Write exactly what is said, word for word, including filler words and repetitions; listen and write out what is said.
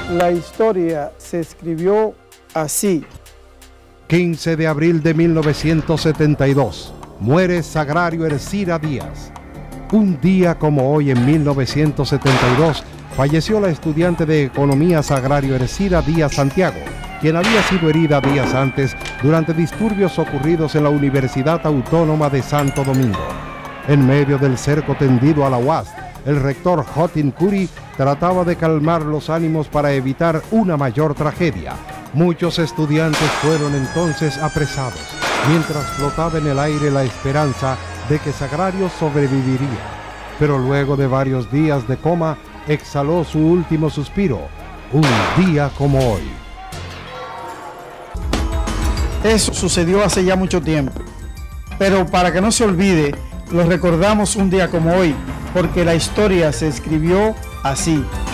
La historia se escribió así. quince de abril de mil novecientos setenta y dos, muere Sagrario Ercira Díaz. Un día como hoy en mil novecientos setenta y dos, falleció la estudiante de Economía Sagrario Ercira Díaz Santiago, quien había sido herida días antes durante disturbios ocurridos en la Universidad Autónoma de Santo Domingo. En medio del cerco tendido a la U A S, el rector Jotin Curi trataba de calmar los ánimos para evitar una mayor tragedia. Muchos estudiantes fueron entonces apresados, mientras flotaba en el aire la esperanza de que Sagrario sobreviviría. Pero luego de varios días de coma, exhaló su último suspiro, un día como hoy. Eso sucedió hace ya mucho tiempo, pero para que no se olvide, lo recordamos un día como hoy, porque la historia se escribió así.